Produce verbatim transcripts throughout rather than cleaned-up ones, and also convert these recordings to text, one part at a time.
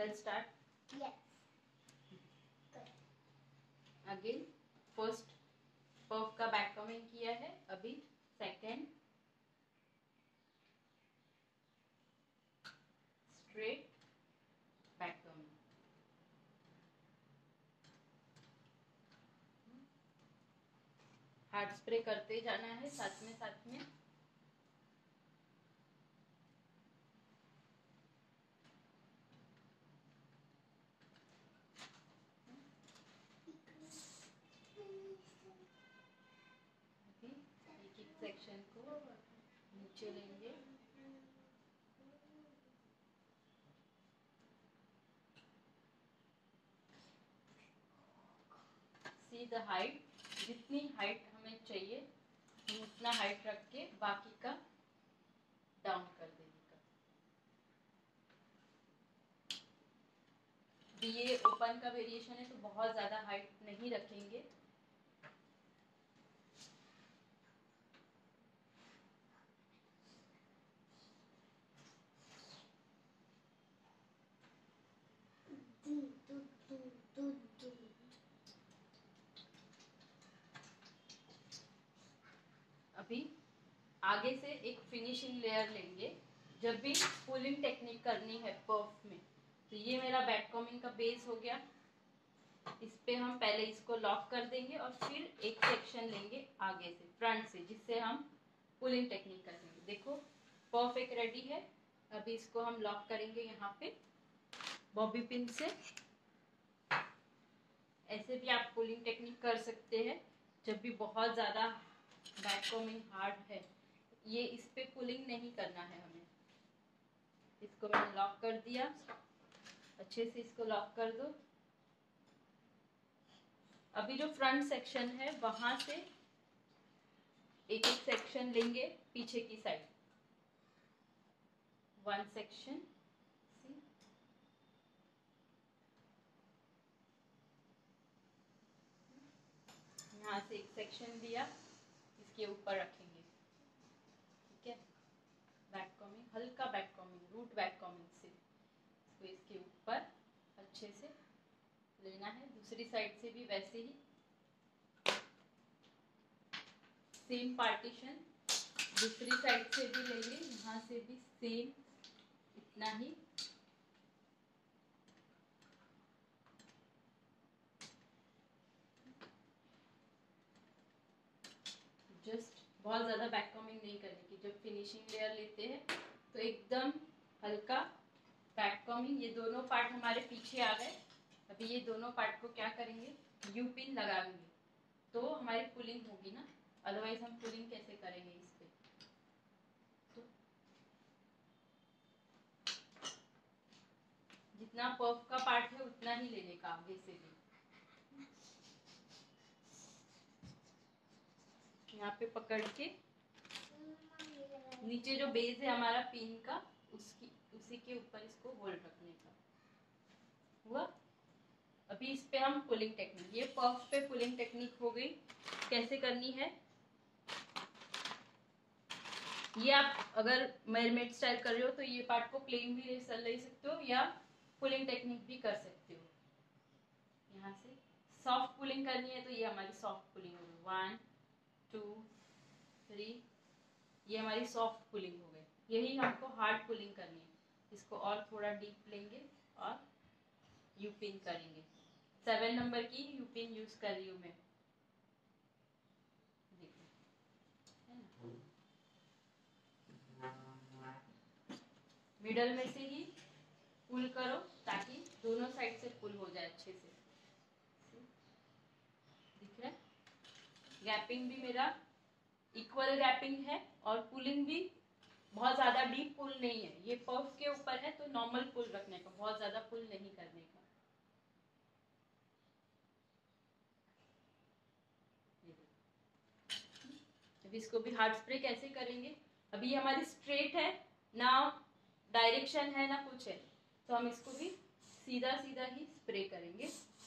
Let's start. Yes. Again, first puff का back combing किया है, अभी second straight back combing. Hard spray करते जाना है साथ में साथ में. एक एक सेक्शन को नीचे लेंगे. सी द हाइट, जितनी हाइट हमें चाहिए हम उतना हाइट रख के बाकी का डाउन कर देंगे. ये ओपन का वेरिएशन है तो बहुत ज्यादा हाइट नहीं रखेंगे. अभी आगे से एक फिनिशिंग लेयर लेंगे. जब भी पुलिंग टेक्निक करनी है पफ में, तो ये मेरा बैक कॉम्बिंग का बेस हो गया. इस पे हम पहले इसको लॉक कर देंगे और फिर एक सेक्शन लेंगे आगे से, फ्रंट से, जिससे हम पुलिंग टेक्निक करेंगे. देखो पफ एक रेडी है. अभी इसको हम लॉक करेंगे यहाँ पे बॉबी पिन से. ऐसे भी आप पुलिंग टेक्निक कर सकते हैं. जब भी बहुत ज्यादा बैक कॉम्बिंग हार्ड है, ये इस पे पुलिंग नहीं करना है हमें. इसको मैंने लॉक कर दिया. अच्छे से इसको लॉक कर दो. अभी जो फ्रंट सेक्शन है वहां से एक एक सेक्शन लेंगे पीछे की साइड. वन सेक्शन, यहाँ से एक सेक्शन लिया, इसके ऊपर रखेंगे. ठीक है, बैक कॉम्बिंग, हल्का back combing, root back combing से इसको इसके ऊपर अच्छे से लेना है. दूसरी साइड से भी वैसे ही सेम पार्टीशन दूसरी साइड से भी लेंगे. यहाँ से भी सेम इतना ही. जस्ट बहुत ज्यादा बैक कॉम्बिंग नहीं करने की. जब फिनिशिंग लेयर लेते हैं तो एकदम हल्का बैक कॉम्बिंग. ये दोनों पार्ट हमारे पीछे आ गए. अभी ये दोनों पार्ट को क्या करेंगे, यू पिन लगा देंगे तो हमारी पुलिंग होगी ना. अदरवाइज हम पुलिंग कैसे करेंगे इस पे. तो जितना पफ का पार्ट है उतना ही लेने का आगे से भी. यहाँ पे पकड़ के नीचे जो बेस है हमारा पिन का, उसकी उसी के ऊपर इसको होल्ड रखने का हुआ. अभी इस पे हम पुलिंग टेक्निक, ये पफ पे पुलिंग टेक्निक हो गई. कैसे करनी है ये, आप अगर मेरमेड स्टाइल कर रहे हो तो ये पार्ट को प्लेन भी ले सकते हो या पुलिंग टेक्निक भी कर सकते हो. यहाँ से सॉफ्ट पुलिंग करनी है तो ये हमारी सॉफ्ट पुलिंग होगी. वन टू थ्री, ये हमारी सॉफ्ट पुलिंग हो गई. यही हमको हार्ड पुलिंग करनी है. इसको और थोड़ा डीप लेंगे और यू पिन करेंगे. सेवन नंबर की यू पिन यूज कर रही हूँ मैं. मिडल में से ही पुल करो ताकि दोनों साइड से पुल हो जाए अच्छे से. दिख रहा है, गैपिंग भी मेरा इक्वल गैपिंग है और पुलिंग भी बहुत ज्यादा डीप पुल नहीं है. ये पफ के ऊपर है तो नॉर्मल पुल रखने का, बहुत ज्यादा पुल नहीं करने का. अब इसको भी हार्ड स्प्रे कैसे करेंगे. अभी हमारी स्ट्रेट है ना, डायरेक्शन है ना कुछ है, तो हम इसको भी सीधा सीधा ही स्प्रे करेंगे.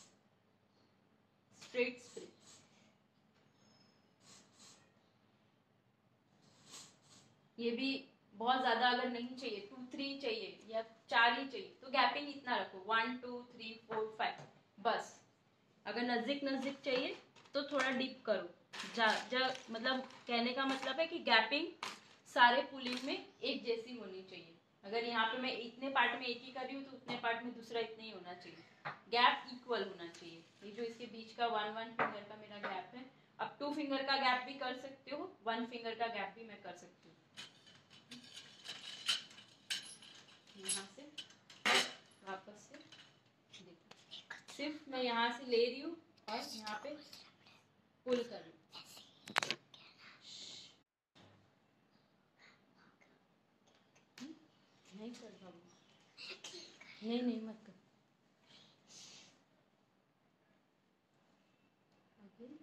Straight spray. ये भी बहुत ज्यादा अगर नहीं चाहिए, टू थ्री चाहिए या चार ही चाहिए, तो गैपिंग इतना रखो, one two three four five बस। अगर नजदीक नजदीक चाहिए तो थोड़ा डीप करो। जा, जा मतलब कहने का मतलब है कि गैपिंग सारे पुलिंग में एक जैसी होनी चाहिए। अगर यहाँ पे मैं इतने पार्ट में एक ही कर रही हूँ तो उतने पार्ट में दूसरा इतना ही होना चाहिए। गैप इक्वल होना चाहिए। ये जो इसके बीच का वन वन फिंगर का मेरा गैप है, अब टू फिंगर का गैप भी कर सकते हो, वन फिंगर का गैप भी मैं कर सकती हूँ। यहाँ से वापस से देखो, सिर्फ मैं यहाँ से ले रही हूँ और यहाँ पे पुल कर रही हूँ। नहीं कर पाऊंगी, नहीं नहीं मत कर। अगेन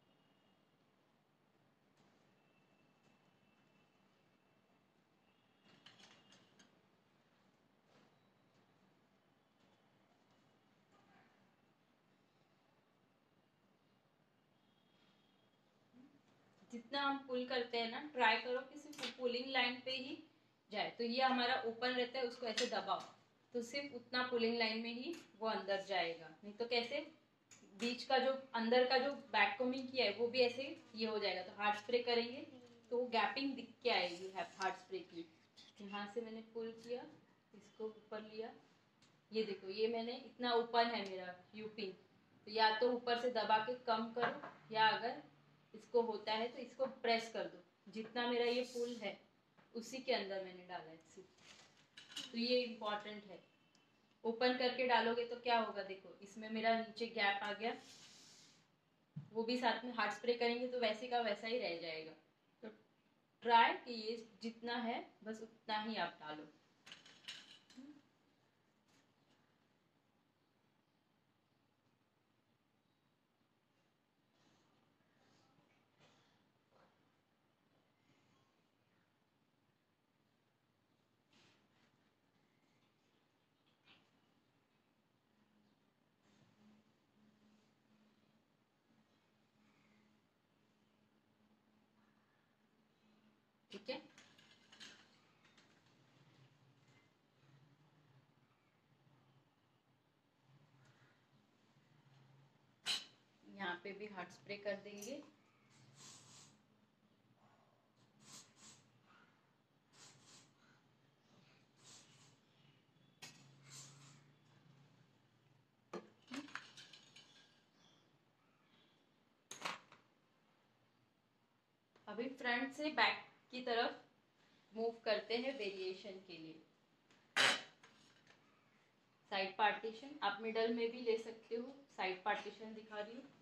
जितना हम पुल करते हैं ना, ट्राई करो कि सिर्फ पुलिंग लाइन पे ही जाए। तो ये हमारा ओपन रहता है, उसको ऐसे दबाओ तो सिर्फ उतना पुलिंग लाइन में ही वो अंदर जाएगा। नहीं तो कैसे बीच का जो अंदर का जो बैक कोमिंग किया है वो भी ऐसे ये हो जाएगा। तो हार्ड स्प्रे करेंगे तो वो गैपिंग दिख के आएगी हार्ड स्प्रे की। यहाँ से मैंने पुल किया, इसको ऊपर लिया, ये देखो ये मैंने इतना ओपन है मेरा यूपिंग। तो या तो ऊपर से दबा के कम करो, या अगर इसको होता है तो इसको प्रेस कर दो। जितना मेरा ये पुल है उसी के अंदर मैंने डाला है सिर्फ। तो ये इम्पोर्टेंट है। ओपन करके डालोगे तो क्या होगा, देखो इसमें मेरा नीचे गैप आ गया, वो भी साथ में हार्ड स्प्रे करेंगे तो वैसे का वैसा ही रह जाएगा। तो ट्राई कि ये जितना है बस उतना ही आप डालो। ठीक है, यहाँ पे भी हार्ड स्प्रे कर देंगे। अभी फ्रंट से बैक की तरफ मूव करते हैं वेरिएशन के लिए। साइड पार्टीशन आप मिडल में भी ले सकते हो, साइड पार्टीशन दिखा रही हूँ।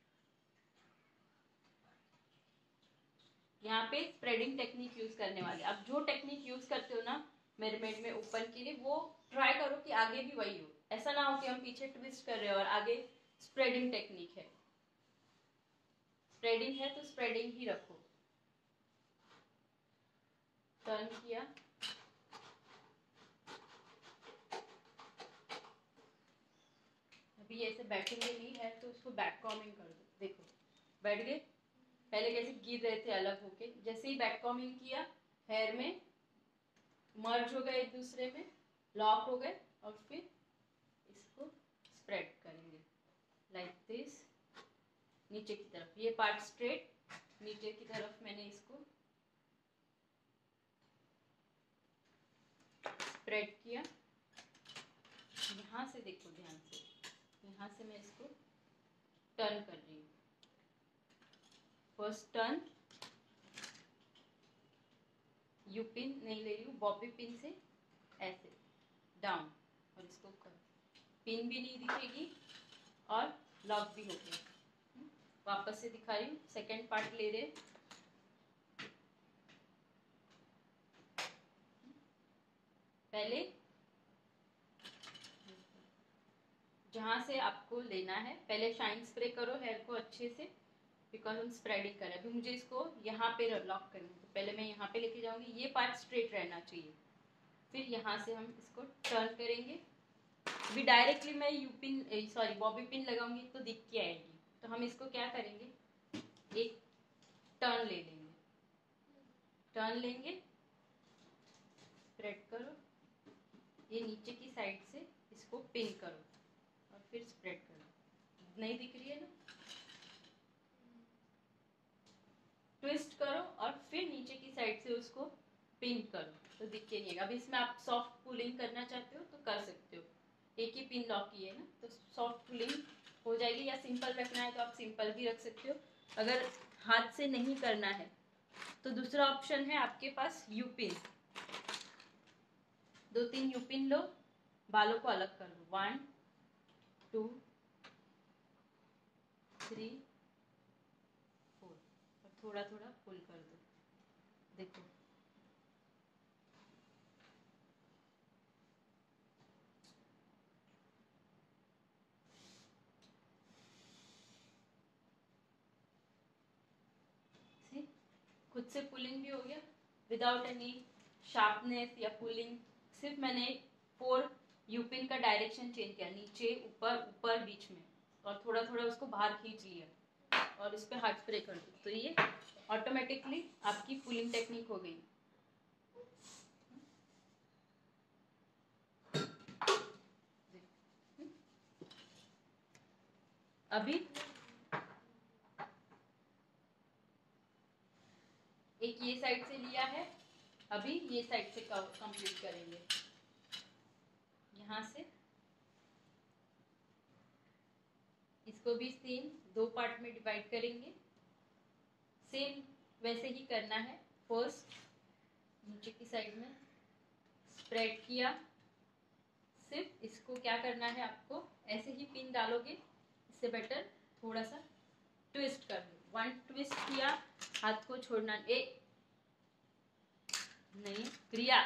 यहाँ पे स्प्रेडिंग टेक्निक यूज करने वाले, अब जो टेक्निक यूज करते हो ना मेरमेड में ऊपर के लिए, वो ट्राई करो कि आगे भी वही हो। ऐसा ना हो कि हम पीछे ट्विस्ट कर रहे हो और आगे स्प्रेडिंग टेक्निक है। स्प्रेडिंग है तो स्प्रेडिंग ही रखो। टर्न किया, अभी ऐसे बैठेंगे नहीं है तो उसको बैक कॉमिंग कर दो। देखो बैठ गए, पहले कैसे गिर रहे थे अलग होके, जैसे ही बैक कॉमिंग किया हेयर में मर्ज हो गए, एक दूसरे में लॉक हो गए, और फिर इसको स्प्रेड करेंगे लाइक दिस नीचे की तरफ। ये पार्ट स्ट्रेट, नीचे की तरफ मैंने इसको स्प्रेड किया। यहाँ से देखो ध्यान से, यहाँ से मैं इसको टर्न कर रही हूँ। फर्स्ट टर्न, यू पिन नहीं ले रही हूँ, बॉबी पिन से ऐसे डाउन, और इसको कर, पिन भी नहीं दिखेगी और लॉक भी हो गया। वापस से दिखा रही हूँ, सेकेंड पार्ट ले रहे, पहले जहां से आपको लेना है पहले शाइन स्प्रे करो हेयर को अच्छे से, बिकॉज हम स्प्रेडिंग करें। अभी मुझे इसको यहाँ पे लॉक करना है, तो पहले मैं यहाँ पे लेके जाऊंगी, ये पार्ट स्ट्रेट रहना चाहिए। फिर यहाँ से हम इसको टर्न करेंगे। अभी डायरेक्टली मैं U pin sorry bobby pin लगाऊंगी तो दिख के आएगी, तो हम इसको क्या करेंगे, एक टर्न ले लेंगे, टर्न लेंगे स्प्रेड करो, ये नीचे की साइड से इसको पिन करो और फिर स्प्रेड करो। नहीं दिख रही है ना? ट्विस्ट करो और फिर नीचे की साइड से उसको पिन करो तो दिखे नहीं। अब इसमें आप सॉफ्ट पुलिंग करना चाहते हो तो कर सकते हो, एक ही पिन लॉक की है ना, तो सॉफ्ट पुलिंग हो जाएगी। या सिंपल रखना है तो आप सिंपल भी रख सकते हो। अगर हाथ से नहीं करना है तो दूसरा ऑप्शन है आपके पास यू पिन। दो तीन यू पिन लो, बालों को अलग कर लो, वन टू थ्री फोर, और थोड़ा थोड़ा पुल कर दो। देखो सी, खुद से पुलिंग भी हो गया विदाउट एनी शार्पनेस या पुलिंग। सिर्फ मैंने फोर यूपिन का डायरेक्शन चेंज किया, नीचे ऊपर ऊपर बीच में, और थोड़ा थोड़ा उसको बाहर खींच लिया और इस पे हाथ स्प्रे कर दो, तो ये ऑटोमेटिकली आपकी पुलिंग टेक्निक हो गई। अभी एक ये साइड से लिया है, अभी ये साइड से कंप्लीट करेंगे। यहाँ से इसको भी सेम दो पार्ट में डिवाइड करेंगे। सेम वैसे ही करना है। फर्स्ट नीचे की साइड में स्प्रेड किया, सिर्फ इसको क्या करना है आपको, ऐसे ही पिन डालोगे, इससे बेटर थोड़ा सा ट्विस्ट कर लो। वन ट्विस्ट किया, हाथ को छोड़ना ए नहीं, क्रिया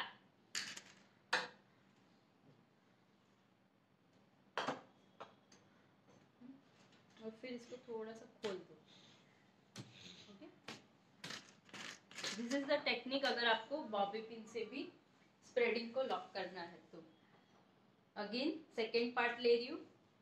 और फिर इसको थोड़ा सा खोल दो। Okay, this is the technique अगर आपको बॉबी पिन से भी स्प्रेडिंग को लॉक करना है तो। अगेन सेकेंड पार्ट ले रही हूँ,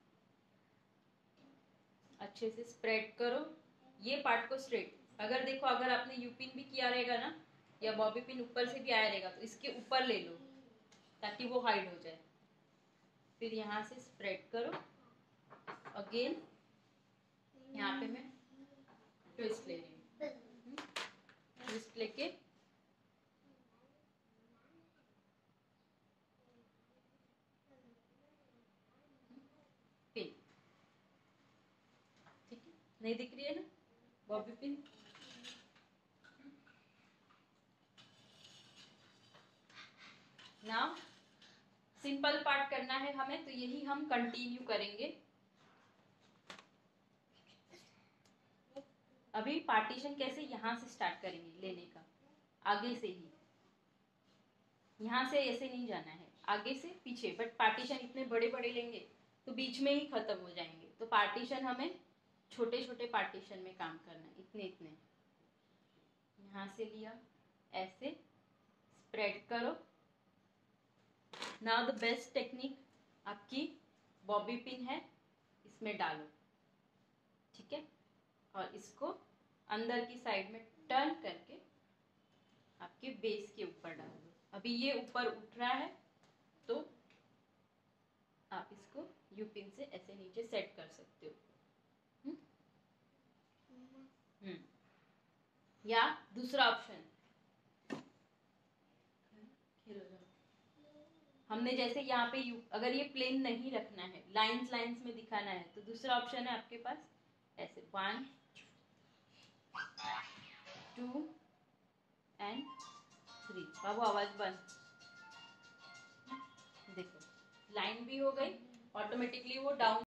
अच्छे से स्प्रेड करो ये पार्ट को स्ट्रेट। अगर देखो अगर आपने यू पिन भी किया रहेगा ना, या बॉबी पिन ऊपर से भी आया रहेगा, तो इसके ऊपर ले लो ताकि वो हाइड हो जाए। फिर यहाँ से स्प्रेड करो, अगेन यहाँ पे मैं ट्विस्ट ले रही हूँ, ट्विस्ट लेके पिन। ठीक है, नहीं दिख रही है ना bobby pin? Now simple part करना है हमें, तो यही हम कंटिन्यू करेंगे। अभी पार्टीशन कैसे, यहाँ से स्टार्ट करेंगे लेने का, आगे से ही, यहाँ से ऐसे नहीं जाना है, आगे से पीछे। बट पार्टीशन इतने बड़े बड़े लेंगे तो बीच में ही खत्म हो जाएंगे, तो पार्टीशन हमें छोटे छोटे पार्टीशन में काम करना है, इतने इतने। यहाँ से लिया, ऐसे स्प्रेड करो। नाउ द बेस्ट टेक्निक, आपकी बॉबी पिन है, इसमें डालो, ठीक है, और इसको अंदर की साइड में टर्न करके आपके बेस के ऊपर डाल दो। अभी ये ऊपर उठ रहा है तो आप इसको यू पिन से ऐसे नीचे सेट कर सकते हो। हुँ? हुँ। या दूसरा ऑप्शन, हमने जैसे यहाँ पे यू, अगर ये प्लेन नहीं रखना है, लाइंस लाइंस में दिखाना है, तो दूसरा ऑप्शन है आपके पास ऐसे, वन टू एंड थ्री। बाबू आवाज बंद। देखो लाइन भी हो गई, ऑटोमेटिकली वो डाउन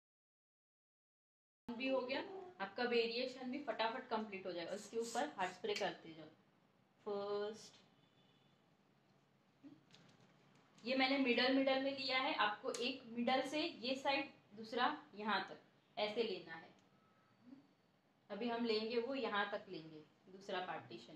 भी हो गया, आपका वेरिएशन भी फटाफट कंप्लीट हो जाएगा। उसके ऊपर हार्ड स्प्रे करते जाओ। फर्स्ट ये मैंने मिडल मिडल में लिया है, आपको एक मिडल से ये साइड, दूसरा यहाँ तक ऐसे लेना है। अभी हम लेंगे वो यहाँ तक लेंगे, दूसरा पार्टीशन।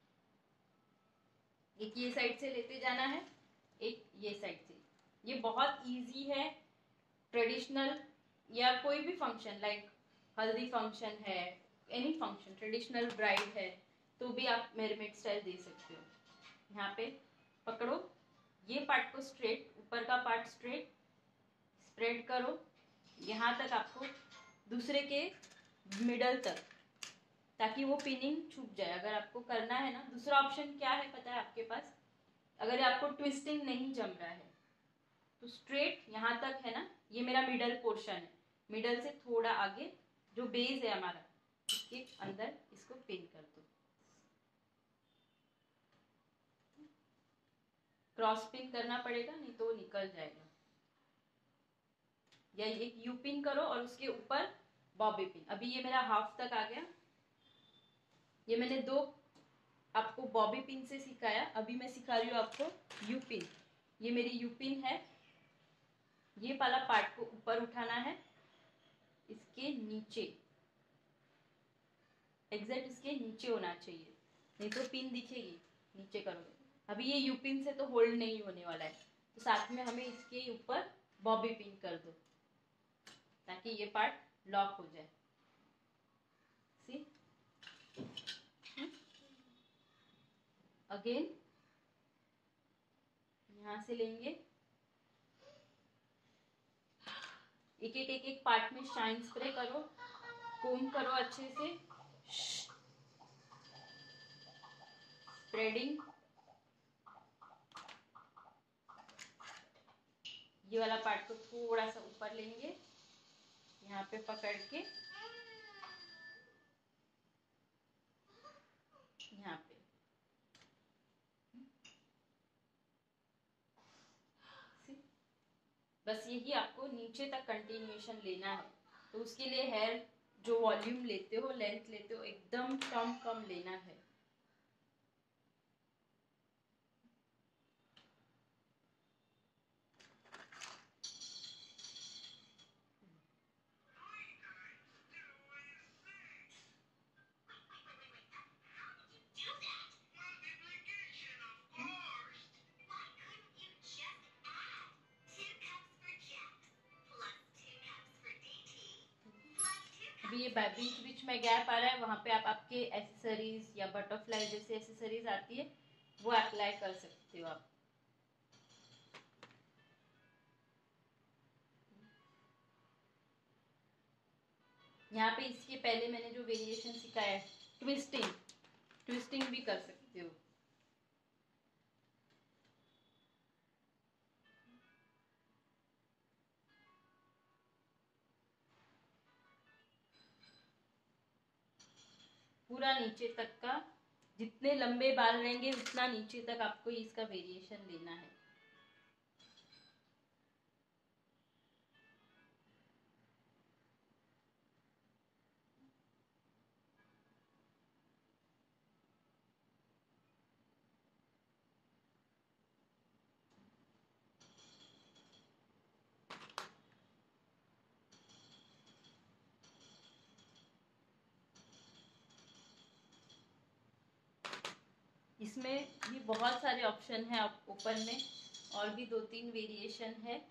एक ये साइड से लेते जाना है, एक ये साइड से। ये बहुत इजी है, ट्रेडिशनल या कोई भी फंक्शन, लाइक हल्दी फंक्शन है, एनी फंक्शन, ट्रेडिशनल ब्राइड है, तो भी आप मेरे मेड स्टाइल दे सकते हो। यहाँ पे पकड़ो ये पार्ट को स्ट्रेट, ऊपर का पार्ट स्ट्रेट स्प्रेड करो यहाँ तक, आपको दूसरे के मिडल तक, ताकि वो पिनिंग छूट जाए। अगर आपको करना है ना, दूसरा ऑप्शन क्या है पता है आपके पास, अगर आपको ट्विस्टिंग नहीं जम रहा है तो स्ट्रेट यहाँ तक है ना, ये मेरा मिडल पोर्शन है, मिडल से थोड़ा आगे जो बेस है हमारा, इसके अंदर इसको पिन कर दो। क्रॉस पिन करना पड़ेगा, नहीं तो निकल जाएगा। या एक यू पिन करो और उसके ऊपर बॉबी पिन। अभी ये मेरा हाफ तक आ गया। ये मैंने दो आपको बॉबी पिन से सिखाया, अभी मैं सिखा रही हूँ आपको यू पिन। ये मेरी यू पिन है। ये वाला पार्ट को ऊपर उठाना है, इसके नीचे, एग्जैक्ट इसके नीचे होना चाहिए, नहीं तो पिन दिखेगी, नीचे करोगे। अभी ये यू पिन से तो होल्ड नहीं होने वाला है, तो साथ में हमें इसके ऊपर बॉबी पिन कर दो ताकि ये पार्ट लॉक हो जाए। सी अगेन यहां से लेंगे, एक एक एक एक पार्ट में शाइन स्प्रे करो, कोम करो अच्छे से, स्प्रेडिंग। ये वाला पार्ट को थोड़ा सा ऊपर लेंगे, यहाँ पे पकड़ के यहाँ पे, बस यही आपको नीचे तक कंटिन्यूएशन लेना है। तो उसके लिए हेयर जो वॉल्यूम लेते हो, लेंथ लेते हो, एकदम कम कम लेना है। अभी ये बीच बीच में गैप आ रहा है, वहां पे आप आपके एसेसरीज या बटरफ्लाई जैसे एसेसरीज आती है वो अप्लाई कर सकते हो आप। यहाँ पे इसके पहले मैंने जो वेरिएशन सिखाया है, ट्विस्टिंग, ट्विस्टिंग भी कर सकते हो। पूरा नीचे तक का, जितने लंबे बाल रहेंगे उतना नीचे तक आपको इसका वेरिएशन लेना है। इसमें भी बहुत सारे ऑप्शन है ओपन में, और भी दो तीन वेरिएशन है।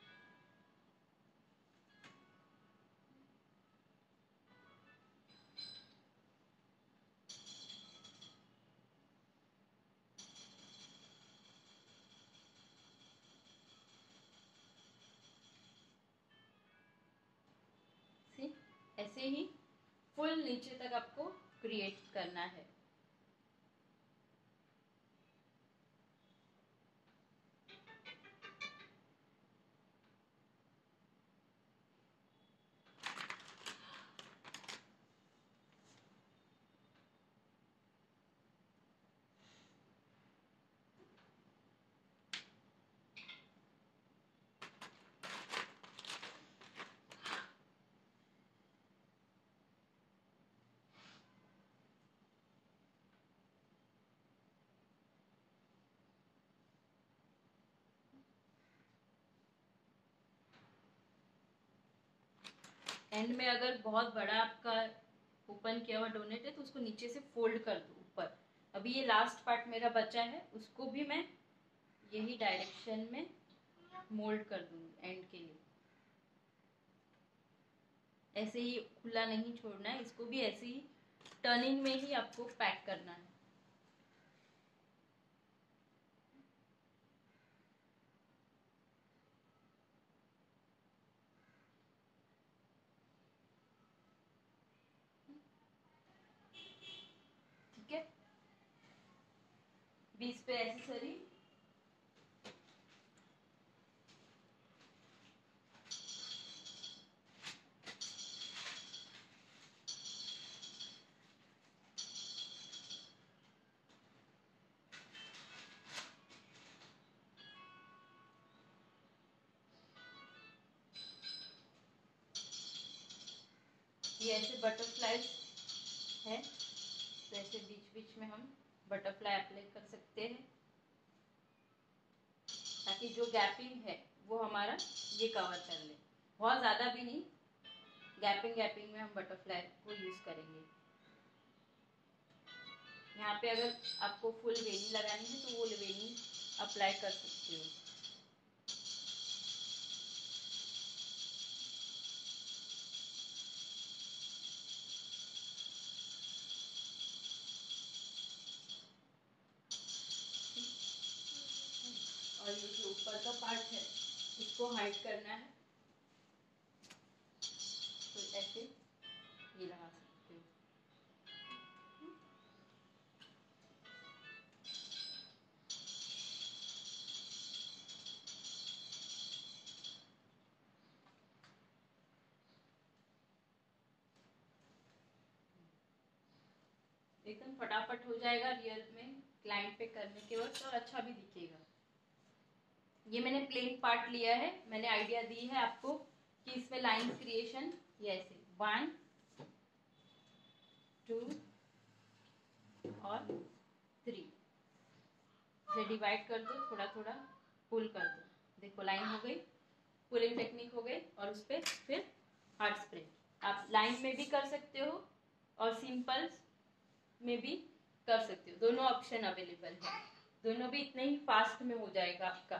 ऐसे ही फुल नीचे तक आपको क्रिएट करना है। एंड में अगर बहुत बड़ा आपका ओपन किया हुआ डोनेट है तो उसको नीचे से फोल्ड कर दो ऊपर। अभी ये लास्ट पार्ट मेरा बचा है, उसको भी मैं यही डायरेक्शन में मोल्ड कर दूंगी एंड के लिए। ऐसे ही खुला नहीं छोड़ना है, इसको भी ऐसे ही टर्निंग में ही आपको पैक करना है। ये ऐसे बटरफ्लाईज है, तो ऐसे बीच बीच में हम बटरफ्लाई अप्लाई कर सकते हैं ताकि जो गैपिंग है वो हमारा ये कवर कर ले। बहुत ज़्यादा भी नहीं, गैपिंग गैपिंग में हम बटरफ्लाई को यूज़ करेंगे। यहाँ पे अगर आपको फुल वेनी लगानी है तो वो वेनी अप्लाई कर सकते हो। और ये जो ऊपर का पार्ट है इसको हाइड करना है, तो ऐसे ये लगा सकते हो। एकदम फटाफट हो जाएगा रियल में क्लाइंट पे करने के वक्त, और अच्छा भी दिखेगा। ये मैंने प्लेन पार्ट लिया है, मैंने आइडिया दी है आपको कि इसमें लाइंस क्रिएशन ये ऐसे वन टू और थ्री से डिवाइड कर दो, थोड़ा थोड़ा पुल कर दो। देखो लाइन हो गई, पुलिंग टेक्निक हो गई, और उस पर फिर हार्ड स्प्रे। आप लाइन में भी कर सकते हो और सिंपल में भी कर सकते हो, दोनों ऑप्शन अवेलेबल है। दोनों भी इतने ही फास्ट में हो जाएगा आपका।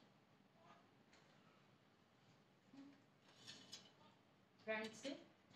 फ्रंट से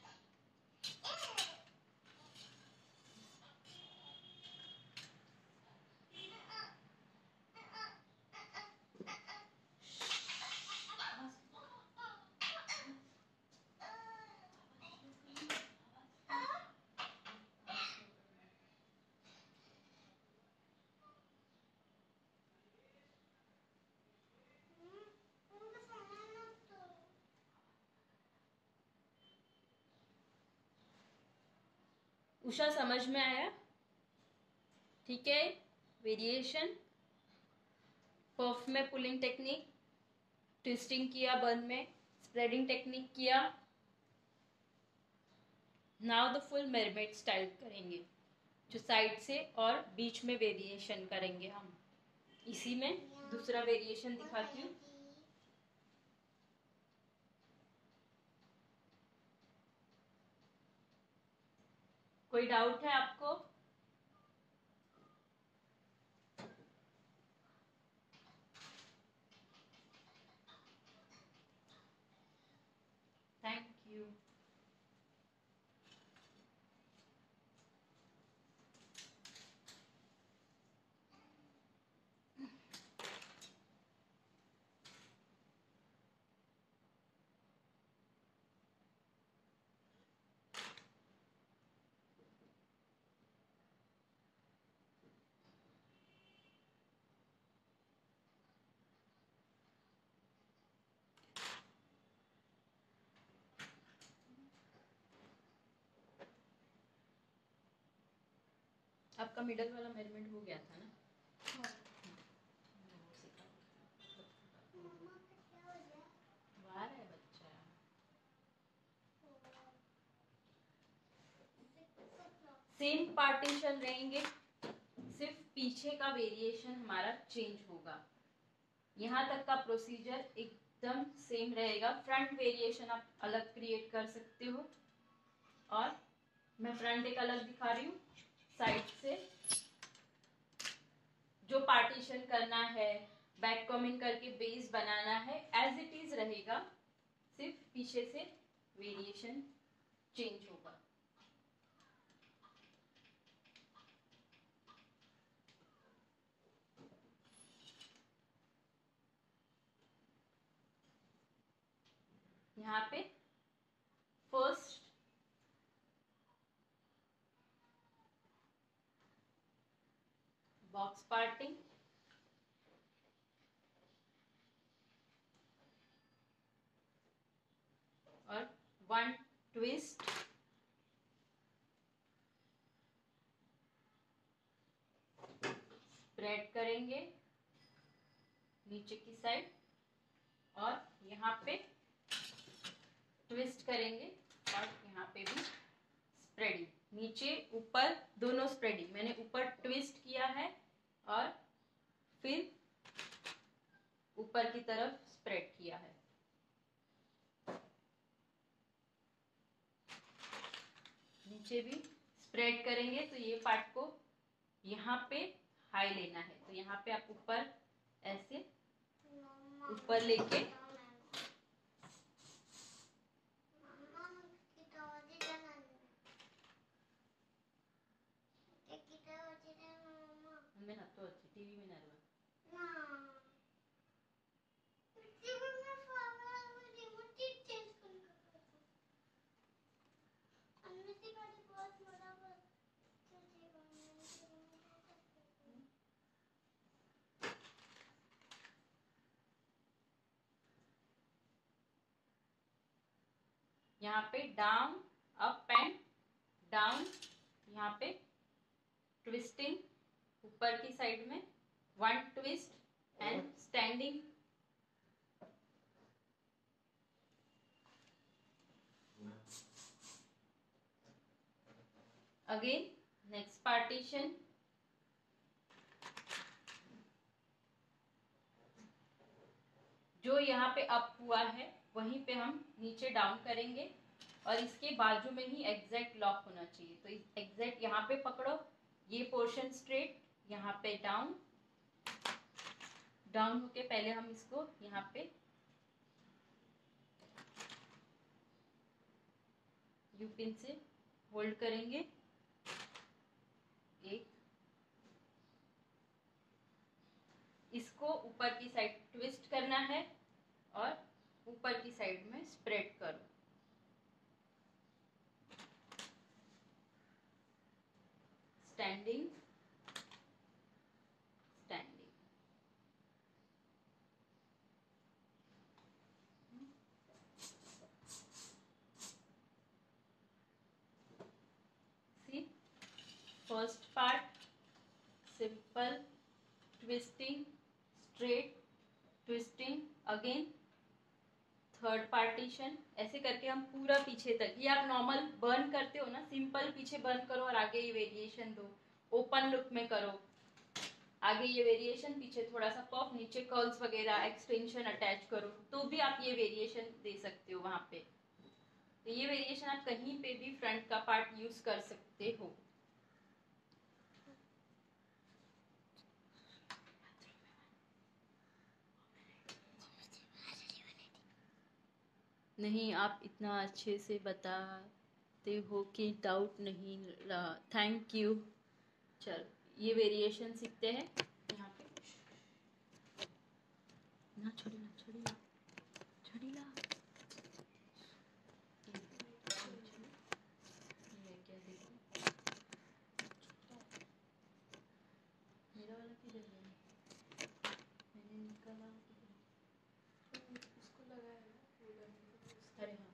उषा समझ में आया? ठीक है। वेरिएशन पफ में पुलिंग टेक्निक, ट्विस्टिंग किया बर्न में, स्प्रेडिंग टेक्निक किया। Now the full mermaid style करेंगे, जो साइड से और बीच में वेरिएशन करेंगे हम। इसी में दूसरा वेरिएशन दिखाती हूँ। कोई डाउट है आपको? Thank you. आपका मिडल वाला मेजरमेंट हो गया था ना? बाहर है बच्चा। सेम पार्टीशन रहेंगे, सिर्फ पीछे का वेरिएशन हमारा चेंज होगा। यहाँ तक का प्रोसीजर एकदम सेम रहेगा। फ्रंट वेरिएशन आप अलग क्रिएट कर सकते हो, और मैं फ्रंट एक अलग दिखा रही हूँ। साइड से जो पार्टीशन करना है, बैक कॉमिंग करके बेस बनाना है, एज इट इज रहेगा, सिर्फ पीछे से वेरिएशन चेंज होगा। यहाँ पे फर्स्ट बॉक्स पार्टिंग, और वन ट्विस्ट, स्प्रेड करेंगे नीचे की साइड, और यहाँ पे ट्विस्ट करेंगे, और यहाँ पे भी नीचे ऊपर दोनों स्प्रेडिंग, मैंने ऊपर ट्विस्ट किया है और फिर ऊपर की तरफ स्प्रेड किया है। नीचे भी स्प्रेड करेंगे तो ये पार्ट को यहाँ पे हाई लेना है, तो यहाँ पे आप ऊपर ऐसे ऊपर लेके मैं ना तो अच्छी टीवी में ना यहाँ पे डाउन अप एंड डाउन, यहाँ पे ट्विस्टिंग ऊपर की साइड में one twist and standing, again next partition, जो यहाँ पे अप हुआ है वहीं पे हम नीचे डाउन करेंगे और इसके बाजू में ही एग्जैक्ट लॉक होना चाहिए। तो एग्जैक्ट यहाँ पे पकड़ो, ये पोर्शन स्ट्रेट, यहाँ पे डाउन, डाउन होके पहले हम इसको यहाँ पे यू पिन से होल्ड करेंगे, एक, इसको ऊपर की साइड ट्विस्ट करना है और ऊपर की साइड में स्प्रेड करो, standing standing, see first part simple twisting straight twisting, again third partition, ऐसे करके हम पूरा पीछे तक, ये आप नॉर्मल बर्न करते हो ना, सिंपल पीछे बर्न करो और आगे ये वेरिएशन दो, ओपन लुक में करो, आगे ये वेरिएशन, पीछे थोड़ा सा पफ, नीचे कर्ल्स वगैरह एक्सटेंशन अटैच करो, तो भी आप ये वेरिएशन दे सकते हो वहां पे। तो ये वेरिएशन आप कहीं पे भी फ्रंट का पार्ट यूज कर सकते हो। नहीं, आप इतना अच्छे से बताते हो कि डाउट नहीं रहा, थैंक यू। चल ये वेरिएशन सीखते हैं यहाँ पे, ना छोड़ी ना छोड़ी ना छोड़ी ना, ये क्या देखो मेरा वाला किधर है, मैंने निकाला उसको लगाया अरे हाँ,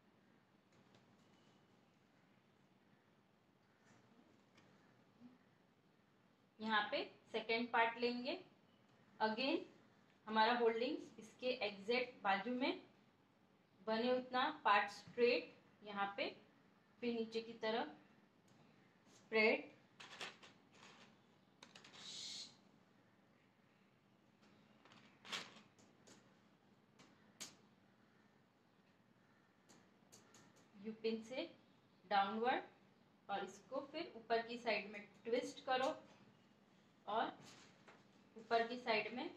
यहाँ पे सेकेंड पार्ट लेंगे, अगेन हमारा होल्डिंग्स इसके एग्जैक्ट बाजू में बने उतना पार्ट स्ट्रेट, यहाँ पे फिर नीचे की तरफ स्प्रेड, यू पिन से डाउनवर्ड और इसको फिर ऊपर की साइड में ट्विस्ट करो और ऊपर की साइड में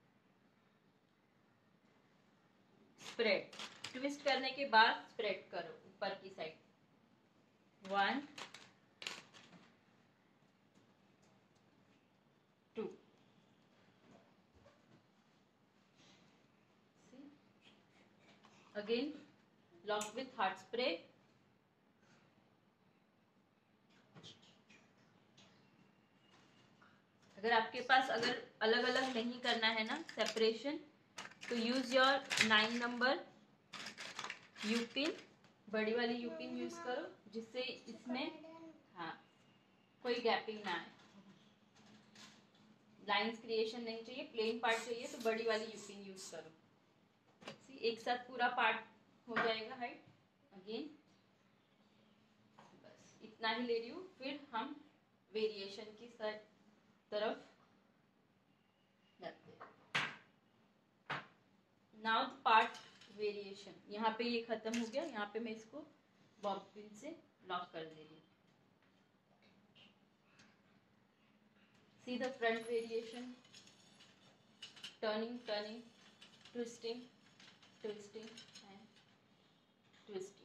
स्प्रेड, ट्विस्ट करने के बाद स्प्रेड करो ऊपर की side, one two, again lock with hard spray, अगर आपके पास अगर अलग अलग नहीं करना है ना सेपरेशन, तो use your nine number U pin, बड़ी वाली यूपिन यूज करो, जिससे इसमें हाँ कोई गैपिंग ना आए, लाइंस क्रिएशन नहीं चाहिए, प्लेन पार्ट चाहिए, तो बड़ी वाली यूपिन यूज करो। सी एक साथ पूरा पार्ट हो जाएगा हाइट, अगेन बस इतना ही ले रही हूँ, फिर हम वेरिएशन की तरफ जाते हैं। नाउ पार्ट वेरिएशन, यहाँ पे ये खत्म हो गया, यहाँ पे मैं इसको बॉब पिन से लॉक कर दे रही हूँ। See the front variation, turning turning, twisting twisting and twisting.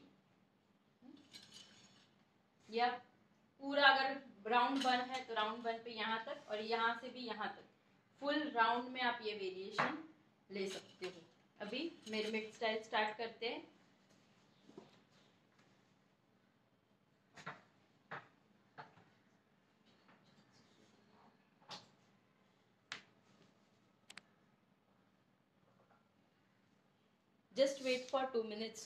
या पूरा अगर राउंड वन है तो राउंड वन पे यहाँ तक, और यहाँ से भी यहाँ तक फुल राउंड में आप ये वेरिएशन ले सकते हो। अभी मेरमेड स्टाइल स्टार्ट करते हैं। Just wait for two minutes.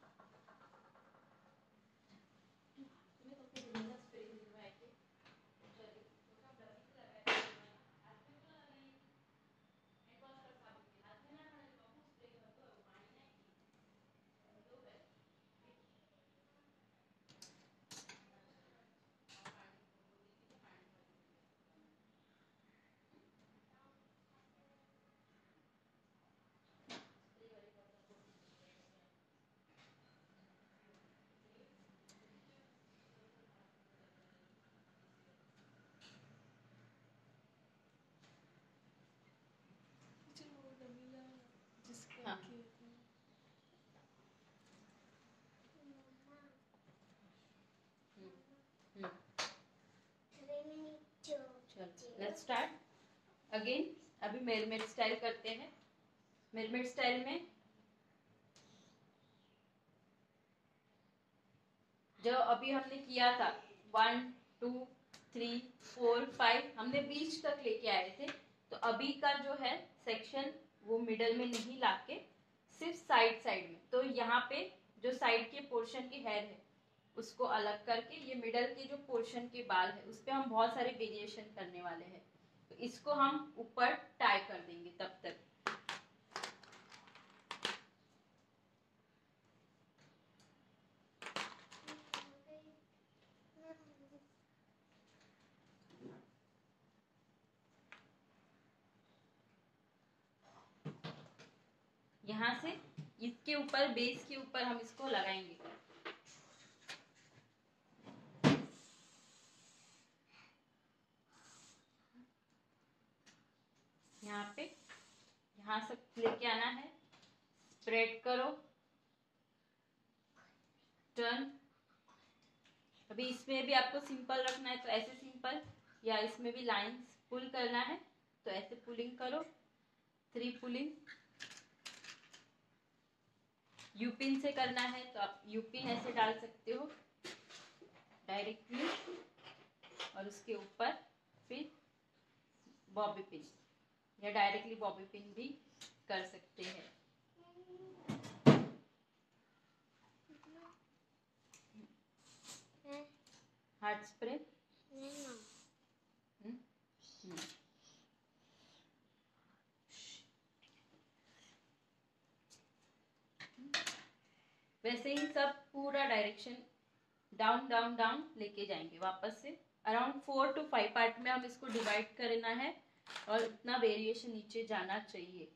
हाँ। Let's start again. अभी मेरमेड स्टाइल करते हैं। मेरमेड स्टाइल में जो अभी हमने किया था one two three four five, हमने बीच तक लेके आए थे। तो अभी का जो है सेक्शन वो मिडल में नहीं लाके सिर्फ साइड साइड में, तो यहाँ पे जो साइड के पोर्शन के हेयर है उसको अलग करके ये मिडल के जो पोर्शन के बाल है उस पे हम बहुत सारे वेरिएशन करने वाले हैं। तो इसको हम ऊपर टाई कर देंगे तब तक। यहाँ से इसके ऊपर बेस के ऊपर हम इसको लगाएंगे। यहाँ पे यहाँ से लेके आना है, स्प्रेड करो, टर्न। अभी इसमें भी आपको सिंपल रखना है तो ऐसे सिंपल, या इसमें भी लाइंस पुल करना है तो ऐसे पुलिंग करो, थ्री पुलिंग। यूपिन से करना है तो आप यूपिन ऐसे डाल सकते हो डायरेक्टली, और उसके ऊपर फिर बॉबी पिन, या डायरेक्टली बॉबी पिन भी कर सकते हैं। हार्ड स्प्रे वैसे ही सब पूरा डायरेक्शन डाउन डाउन डाउन लेके जाएंगे वापस से। Around four two five part में हम इसको डिवाइड करना है और इतना वेरिएशन नीचे जाना चाहिए।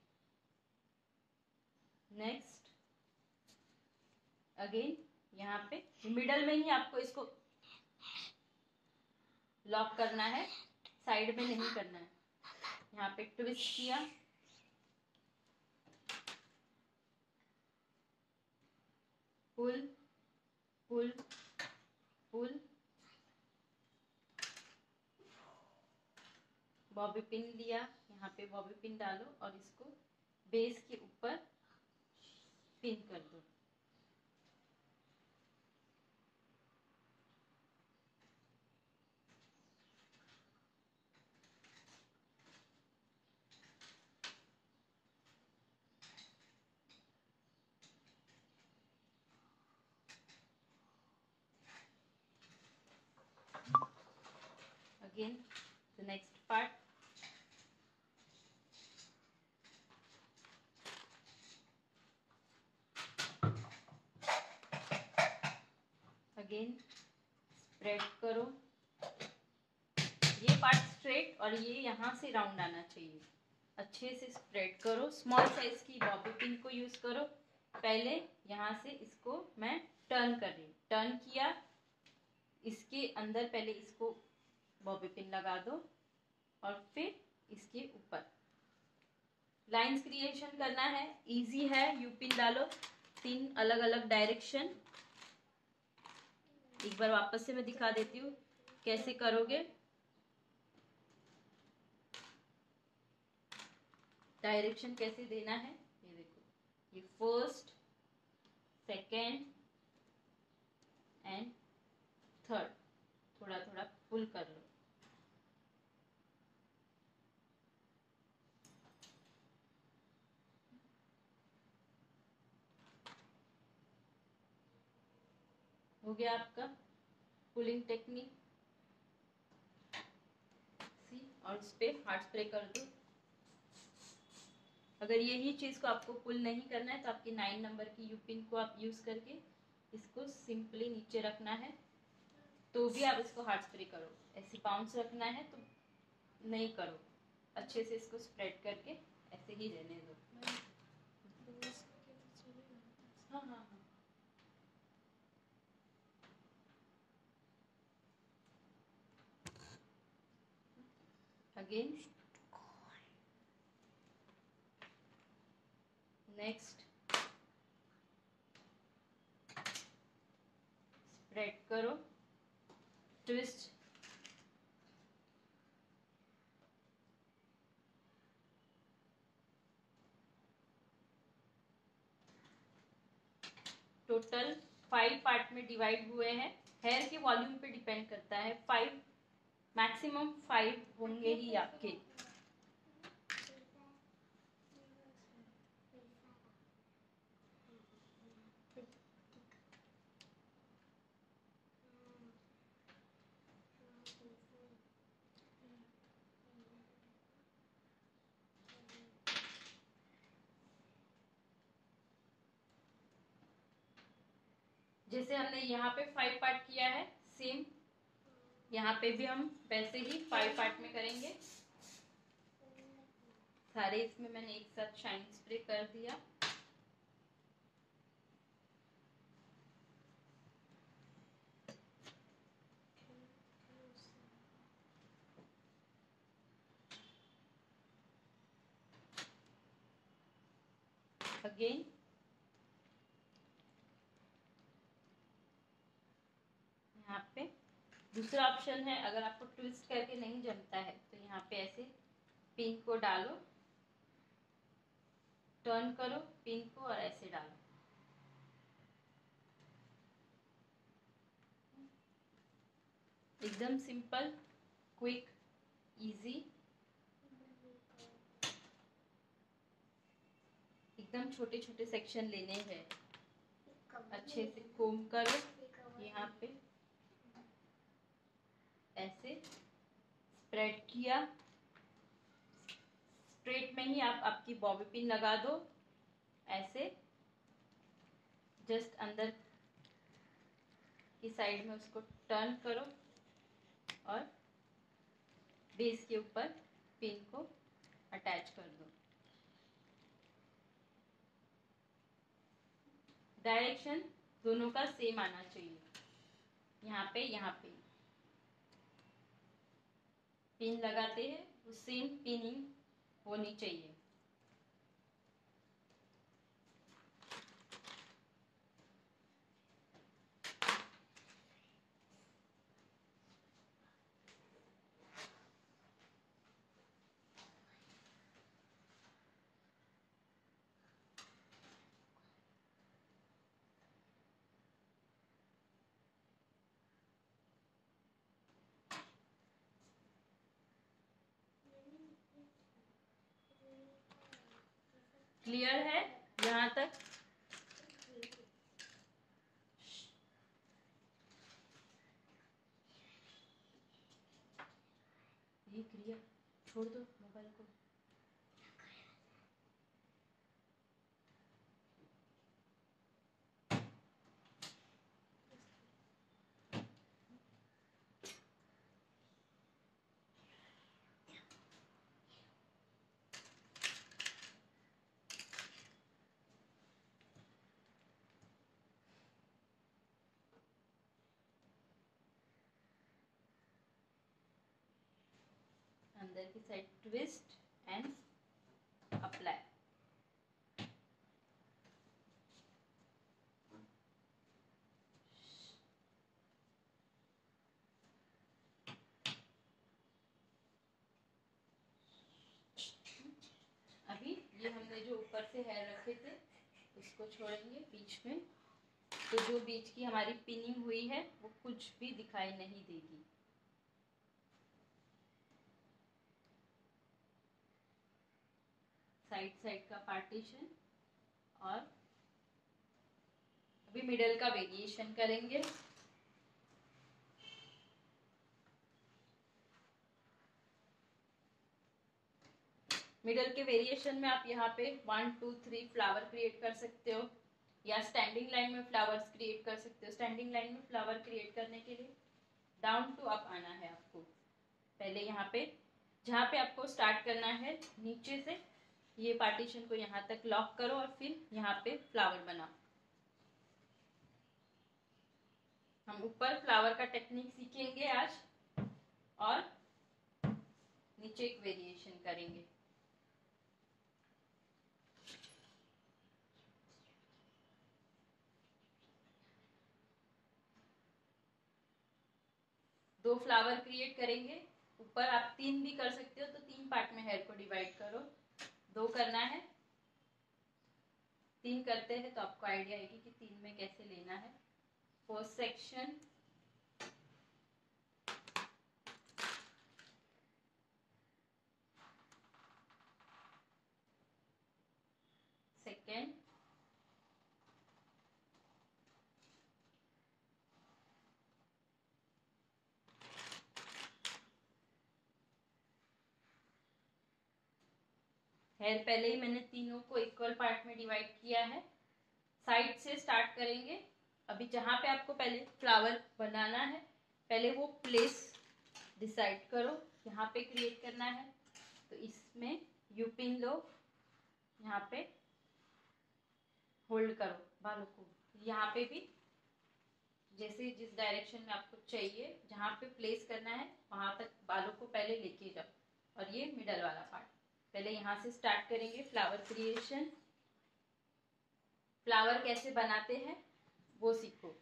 नेक्स्ट अगेन यहाँ पे मिडल में ही आपको इसको लॉक करना है, साइड में नहीं करना है। यहाँ पे ट्विस्ट किया, पुल पुल पुल, बॉबी पिन लिया, यहाँ पे बॉबी पिन डालो और इसको बेस के ऊपर पिन कर दो। Again the next part, again spread करो। ये पार्ट स्ट्रेट और ये यहाँ से राउंड आना चाहिए। अच्छे से स्प्रेड करो। स्मॉल साइज की बॉबी पिन को यूज करो। पहले यहाँ से इसको मैं टर्न कर रही हूँ। टर्न किया, इसके अंदर पहले इसको बॉबी पिन लगा दो और फिर इसके ऊपर लाइंस क्रिएशन करना है। इजी है, यू पिन डालो, तीन अलग अलग डायरेक्शन। एक बार वापस से मैं दिखा देती हूँ कैसे करोगे। डायरेक्शन कैसे देना है ये देखो, ये फर्स्ट, सेकेंड एंड थर्ड, थोड़ा थोड़ा पुल कर लो। हो गया आपका पुलिंग टेक्निक। सी, और उस पे हार्ड स्प्रे कर दो। अगर यही चीज को आपको पुल नहीं करना है तो आपकी नाइन नंबर की यू पिन को आप यूज करके इसको सिंपली नीचे रखना है, तो भी आप इसको हार्ड स्प्रे करो। ऐसे बाउंस रखना है तो नहीं करो, अच्छे से इसको स्प्रेड करके ऐसे ही रहने दो। हाँ हाँ हाँ। अगेन नेक्स्ट स्प्रेड करो, ट्विस्ट, टोटल फाइव पार्ट में डिवाइड हुए हैं। हेयर के वॉल्यूम पे डिपेंड करता है, फाइव मैक्सिमम फाइव होंगे ही आपके। जैसे हमने यहाँ पे फाइव पार्ट किया है, सेम यहाँ पे भी हम वैसे ही फाइव पार्ट में करेंगे। सारे इसमें मैंने एक साथ शाइन स्प्रे कर दिया। अगेन यहाँ पे दूसरा ऑप्शन है, अगर आपको ट्विस्ट करके नहीं जमता है तो यहाँ पे ऐसे पिन को डालो, टर्न करो पिन को और ऐसे डालो। एकदम सिंपल, क्विक, इजी, एकदम छोटे छोटे सेक्शन लेने हैं। अच्छे से कोम करो, यहाँ पे ऐसे स्प्रेड किया, स्ट्रेट में ही आप आपकी बॉबी पिन लगा दो। ऐसे जस्ट अंदर की साइड में उसको टर्न करो और बेस के ऊपर पिन को अटैच कर दो। डायरेक्शन दोनों का सेम आना चाहिए। यहाँ पे यहाँ पे पिन लगाते हैं वो सेम पिनिंग होनी चाहिए। क्लियर है यहाँ तक? ये क्लियर, छोड़ दो मोबाइल को। अंदर की साइड ट्विस्ट एंड अप्लाई। अभी ये हमने जो ऊपर से हेयर रखे थे उसको छोड़ेंगे बीच में, तो जो बीच की हमारी पिनिंग हुई है वो कुछ भी दिखाई नहीं देगी। साइड साइड का पार्टीशन, और अभी मिडल का वेरिएशन करेंगे। मिडल के वेरिएशन में आप यहाँ पे one two three flower create कर सकते हो, या स्टैंडिंग लाइन में फ्लावर्स क्रिएट कर सकते हो। स्टैंडिंग लाइन में फ्लावर क्रिएट करने के लिए डाउन टू अप आना है आपको। पहले यहाँ पे जहाँ पे आपको स्टार्ट करना है नीचे से, ये पार्टीशन को यहाँ तक लॉक करो और फिर यहाँ पे फ्लावर बनाओ। हम ऊपर फ्लावर का टेक्निक सीखेंगे आज, और नीचे एक वेरिएशन करेंगे। दो फ्लावर क्रिएट करेंगे। ऊपर आप तीन भी कर सकते हो, तो तीन पार्ट में हेयर को डिवाइड करो। दो करना है, तीन करते हैं तो आपको आइडिया आएगी कि तीन में कैसे लेना है। फर्स्ट सेक्शन, सेकेंड, हेयर पहले ही मैंने तीनों को इक्वल पार्ट में डिवाइड किया है। साइड से स्टार्ट करेंगे। अभी जहां पे आपको पहले फ्लावर बनाना है, पहले वो प्लेस डिसाइड करो। यहाँ पे क्रिएट करना है तो इसमें यू पिन लो, यहाँ पे होल्ड करो बालों को। यहाँ पे भी जैसे जिस डायरेक्शन में आपको चाहिए, जहाँ पे प्लेस करना है वहां तक बालों को पहले लेके जाओ। और ये मिडल वाला पार्ट पहले यहाँ से स्टार्ट करेंगे फ्लावर क्रिएशन। फ्लावर कैसे बनाते हैं वो सीखो।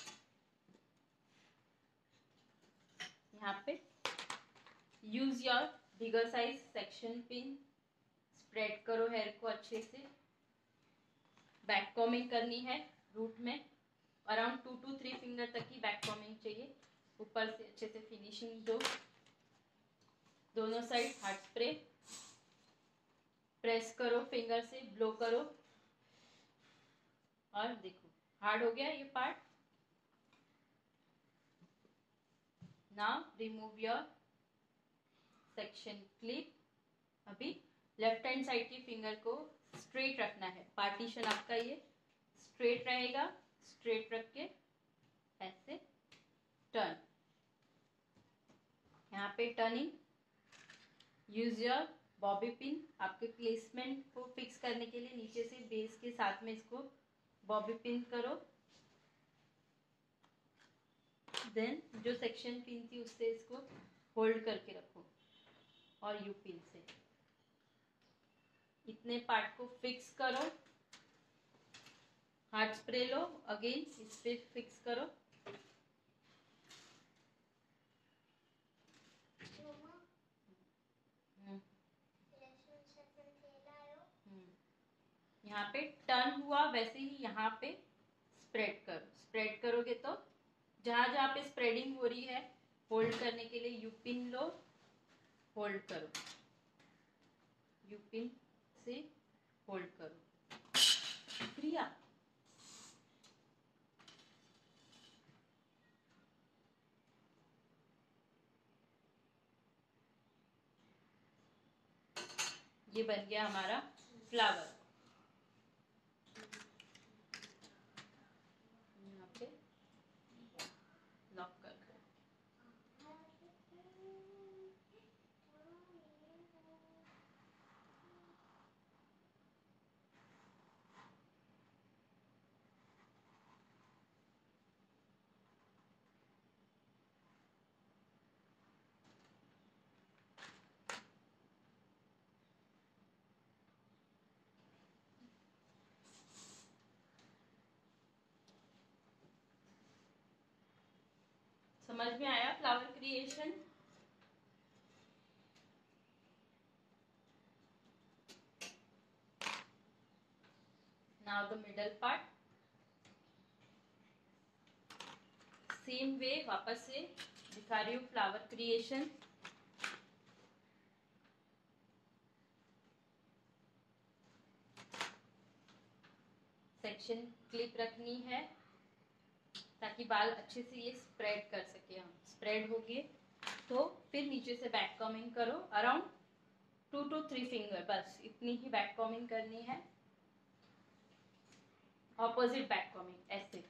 यहाँ पे use your bigger size section pin, spread करो हेयर को अच्छे से। बैक कॉमिंग करनी है रूट में, around two two three finger तक की बैक कॉमिंग चाहिए। ऊपर से अच्छे से फिनिशिंग दो। दोनों साइड हार्ड स्प्रे, प्रेस करो फिंगर से, ब्लो करो। और देखो हार्ड हो गया ये part. Now remove your section clip. अभी लेफ्ट हैंड साइड की फिंगर को स्ट्रेट रखना है। पार्टीशन आपका ये स्ट्रेट रहेगा। स्ट्रेट रख के ऐसे टर्न, यहाँ पे turning. Use your bobby pin. आपके प्लेसमेंट को फिक्स करने के लिए नीचे से बेस के साथ में इसको बॉबी पिन करो। देन जो सेक्शन पिन थी उससे इसको होल्ड करके रखो, और यू पिन से इतने पार्ट को फिक्स करो। हार्ड स्प्रे लो, अगेन इस पे फिक्स करो। यहाँ पे टर्न हुआ, वैसे ही यहाँ पे स्प्रेड करो। स्प्रेड करोगे तो जहां जहां पे स्प्रेडिंग हो रही है, होल्ड करने के लिए यू पिन लो, होल्ड करो। यू पिन से होल्ड करो। प्रिया ये बन गया हमारा फ्लावर। यहाँ पे लॉक कर दो। समझ में आया flower creation? Now the middle part, same way वापस से दिखा रही हूँ फ्लावर क्रिएशन। सेक्शन क्लिप रखनी है ताकि बाल अच्छे से ये स्प्रेड कर सके हम। स्प्रेड हो गए तो फिर नीचे से बैक कॉमिंग करो, around two two three finger, बस इतनी ही बैक कॉमिंग करनी है। ऑपोजिट बैक कॉमिंग ऐसे,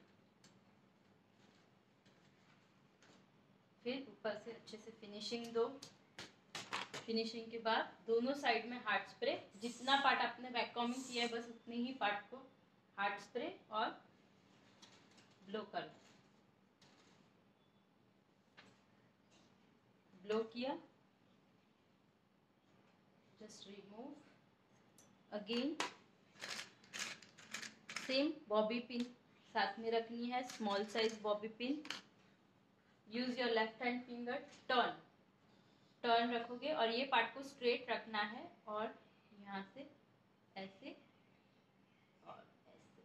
फिर ऊपर से अच्छे से फिनिशिंग दो। फिनिशिंग के बाद दोनों साइड में हार्ड स्प्रे, जितना पार्ट आपने बैक कॉमिंग किया है बस उतने ही पार्ट को हार्ड स्प्रे और ब्लो कर दो। ब्लो किया, just remove again. Same bobby pin साथ में रखनी है, small size bobby pin. Use your left hand finger, turn turn रखोगे और ये पार्ट को स्ट्रेट रखना है और यहाँ से ऐसे और ऐसे।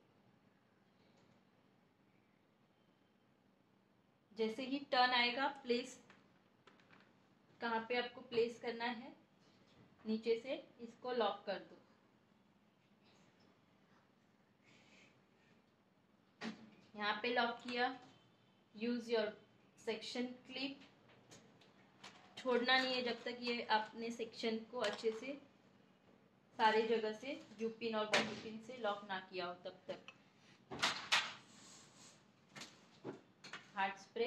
जैसे ही टर्न आएगा, प्लेस कहाँ पे आपको प्लेस करना है, नीचे से इसको लॉक कर दो। यहाँ पे लॉक किया। यूज योर सेक्शन क्लिप, छोड़ना नहीं है जब तक ये आपने सेक्शन को अच्छे से सारे जगह से यू पिन और बॉबी पिन से लॉक ना किया हो तब तक। हार्ड स्प्रे,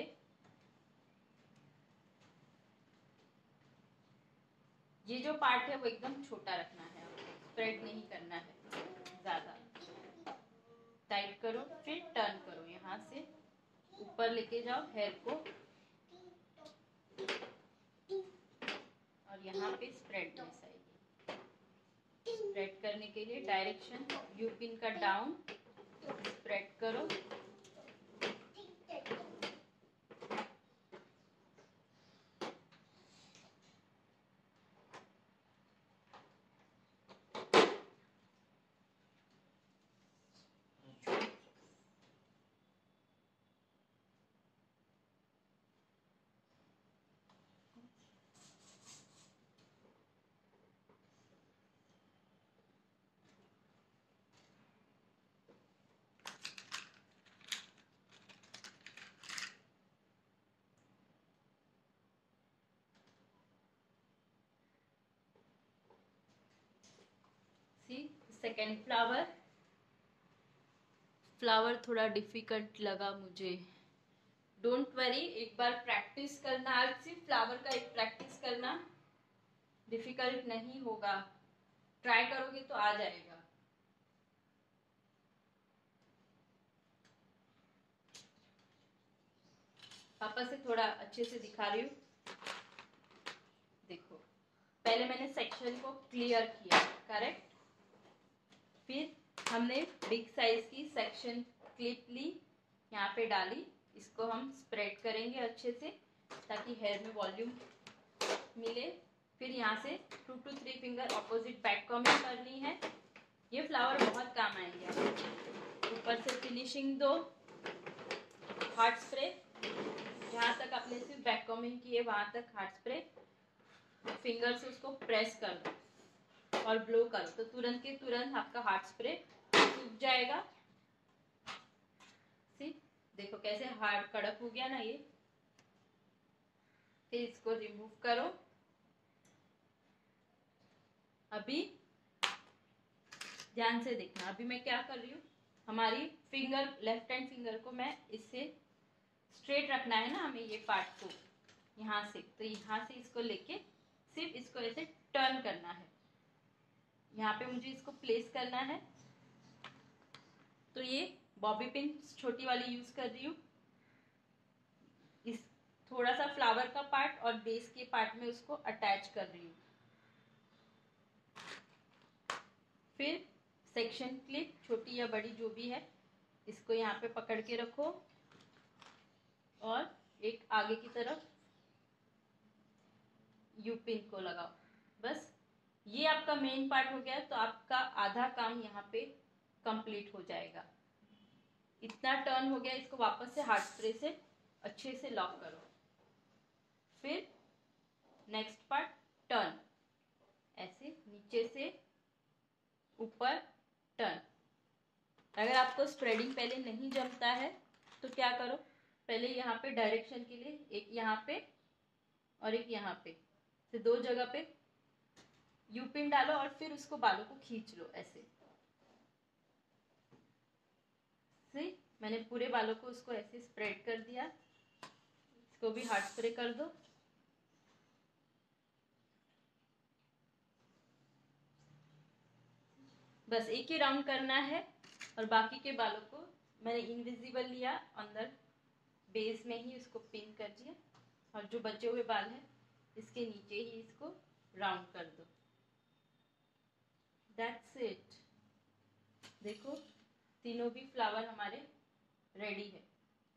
ये जो पार्ट है वो एकदम छोटा रखना है, स्प्रेड नहीं करना है ज्यादा। टाइट करो, फिर टर्न करो, यहाँ से ऊपर लेके जाओ हेयर को और यहाँ पे स्प्रेडनेस आएगी। स्प्रेड करने के लिए डायरेक्शन यू पिन का डाउन, स्प्रेड करो। See second flower. फ्लावर थोड़ा डिफिकल्ट लगा मुझे, डोंट वरी, एक बार प्रैक्टिस करना। आज सिर्फ फ्लावर का एक प्रैक्टिस करना, डिफिकल्ट नहीं होगा, ट्राई करोगे तो आ जाएगा। वापस से थोड़ा अच्छे से दिखा रही हूँ, देखो पहले मैंने सेक्शन को क्लियर किया, करेक्ट, फिर हमने बिग साइज की सेक्शन क्लिप ली, यहाँ पे डाली, इसको हम स्प्रेड करेंगे अच्छे से ताकि हेयर में वॉल्यूम मिले। फिर यहाँ से two two three finger opposite back combing करनी है। ये फ्लावर बहुत काम आएंगे। ऊपर से फिनिशिंग दो, हार्ड स्प्रे, जहाँ तक आपने सिर्फ बैक कॉमिंग की है वहां तक हार्ड स्प्रे, फिंगर से उसको प्रेस कर दो और ब्लो करो तो तुरंत के तुरंत आपका हार्ड स्प्रे सूख जाएगा। सी देखो कैसे हार्ड कड़क हो गया ना ये। फिर इसको रिमूव करो। अभी ध्यान से देखना, अभी मैं क्या कर रही हूँ, हमारी फिंगर लेफ्ट हैंड फिंगर को मैं इससे स्ट्रेट रखना है ना हमें ये पार्ट को यहाँ से, तो यहाँ से इसको लेके सिर्फ इसको ऐसे टर्न करना है। यहाँ पे मुझे इसको प्लेस करना है, तो ये बॉबी पिन छोटी वाली यूज कर रही हूँ। इस थोड़ा सा फ्लावर का पार्ट और बेस के पार्ट में उसको अटैच कर रही हूँ। फिर सेक्शन क्लिप छोटी या बड़ी जो भी है, इसको यहाँ पे पकड़ के रखो और एक आगे की तरफ यू पिन को लगाओ। बस ये आपका मेन पार्ट हो गया, तो आपका आधा काम यहाँ पे कंप्लीट हो जाएगा। इतना टर्न हो गया, इसको वापस से हार्ड स्प्रे से अच्छे से लॉक करो। फिर नेक्स्ट पार्ट टर्न, ऐसे नीचे से ऊपर टर्न। अगर आपको स्प्रेडिंग पहले नहीं जमता है तो क्या करो, पहले यहाँ पे डायरेक्शन के लिए एक यहाँ पे और एक यहाँ पे से दो जगह पे यू पिन डालो और फिर उसको बालों को खींच लो ऐसे। सी मैंने पूरे बालों को उसको ऐसे स्प्रेड कर दिया। इसको भी हार्ड स्प्रे कर दो। बस एक ही राउंड करना है और बाकी के बालों को मैंने इनविजिबल लिया, अंदर बेस में ही उसको पिन कर दिया और जो बचे हुए बाल हैं इसके नीचे ही इसको राउंड कर दो। That's it. देखो तीनों भी फ्लावर हमारे रेडी है।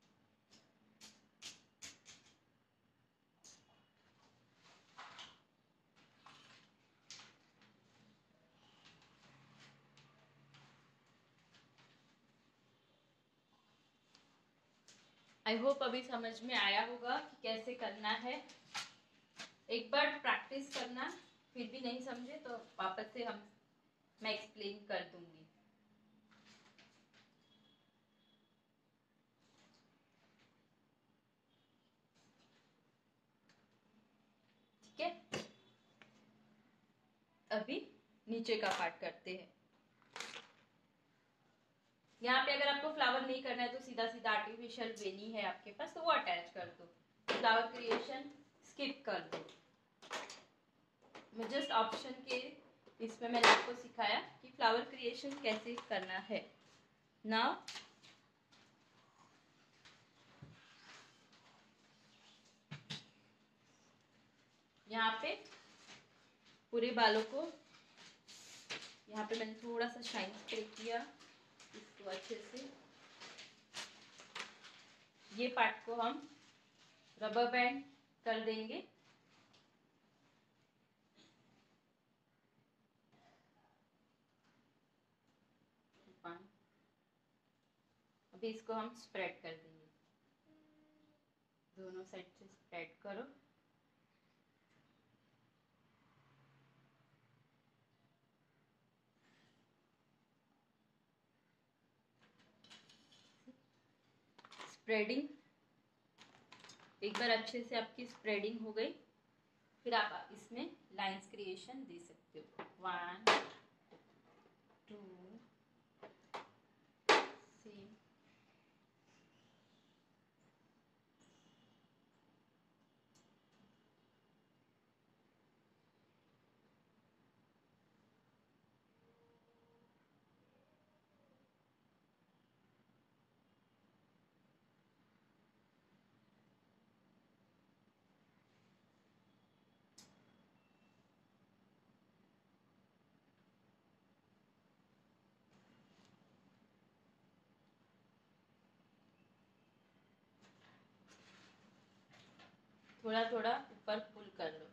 आई होप अभी समझ में आया होगा कि कैसे करना है। एक बार प्रैक्टिस करना, फिर भी नहीं समझे तो वापस से हम मैं एक्सप्लेन कर दूंगी। ठीक है, अभी नीचे का पार्ट करते हैं। यहाँ पे अगर आपको फ्लावर नहीं करना है तो सीधा सीधा आर्टिफिशियल वेनी है आपके पास तो वो अटैच कर दो, फ्लावर क्रिएशन स्किप कर दो। मैं जस्ट ऑप्शन के इसमें मैंने आपको सिखाया कि फ्लावर क्रिएशन कैसे करना है। नाउ यहाँ पे पूरे बालों को यहाँ पे मैंने थोड़ा सा शाइन स्प्रे किया, इसको अच्छे से ये पार्ट को हम रबर बैंड कर देंगे। अभी इसको हम स्प्रेड कर देंगे, दोनों साइड से स्प्रेड करो। स्प्रेडिंग एक बार अच्छे से आपकी स्प्रेडिंग हो गई, फिर आप इसमें लाइंस क्रिएशन दे सकते हो। वन टू थ्री थोड़ा थोड़ा ऊपर पुल कर लो।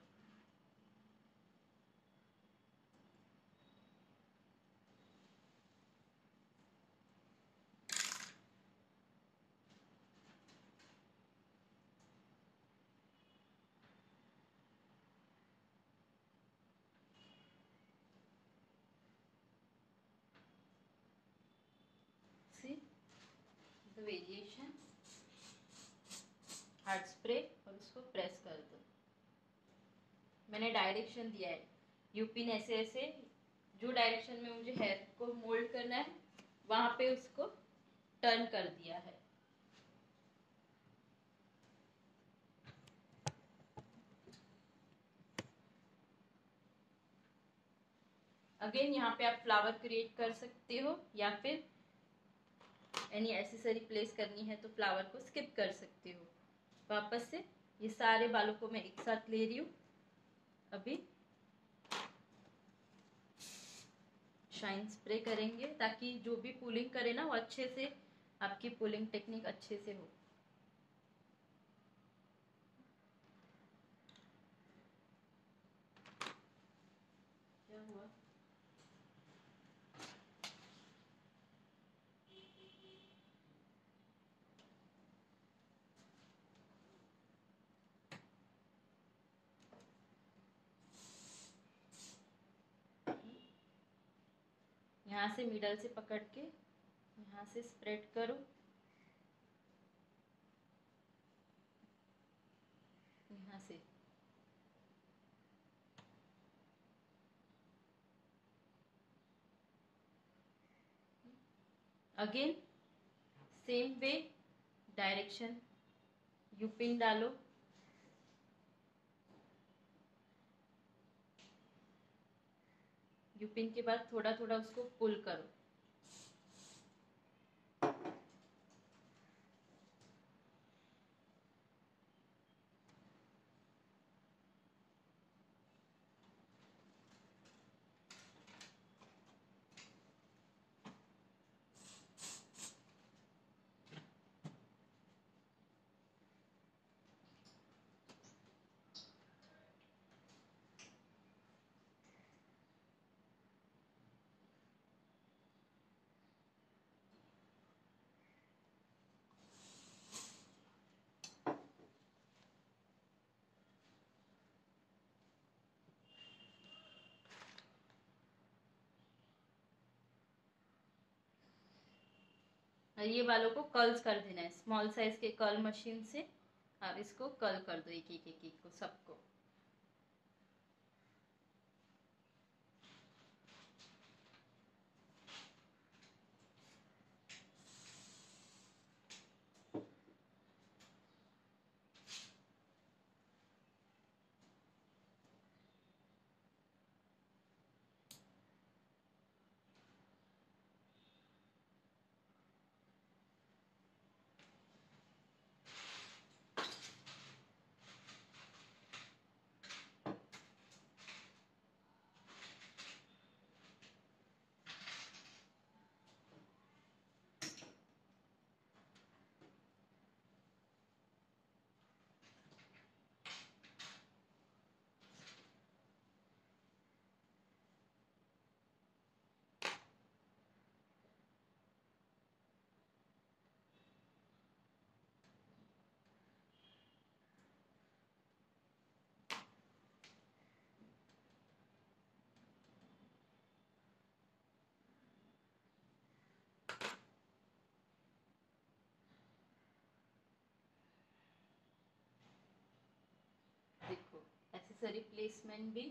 See the variation, hard spray और उसको प्रेस कर दो। मैंने डायरेक्शन दिया है, यूपिन ऐसे ऐसे जो डायरेक्शन में मुझे हेयर को मोल्ड करना है वहां पे उसको टर्न कर दिया है। अगेन यहाँ पे आप फ्लावर क्रिएट कर सकते हो या फिर एनी एसेसरी प्लेस करनी है तो फ्लावर को स्किप कर सकते हो। वापस से ये सारे बालों को मैं एक साथ ले रही हूँ। अभी शाइन स्प्रे करेंगे ताकि जो भी पुलिंग करे ना वो अच्छे से आपकी पुलिंग टेक्निक अच्छे से हो। यहाँ से मिडल से पकड़ के यहाँ से स्प्रेड करो, यहाँ से again same way direction, U pin डालो, यू पिन के बाद थोड़ा थोड़ा उसको पुल करो। ये वालों को कर्ल्स कर देना है, स्मॉल साइज के कर्ल मशीन से आप इसको कर्ल कर दो, एक एक एक एक को सबको। देखो एक्सेसरी प्लेसमेंट भी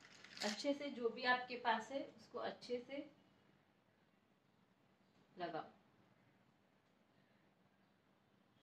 अच्छे से, जो भी आपके पास है उसको अच्छे से लगाओ।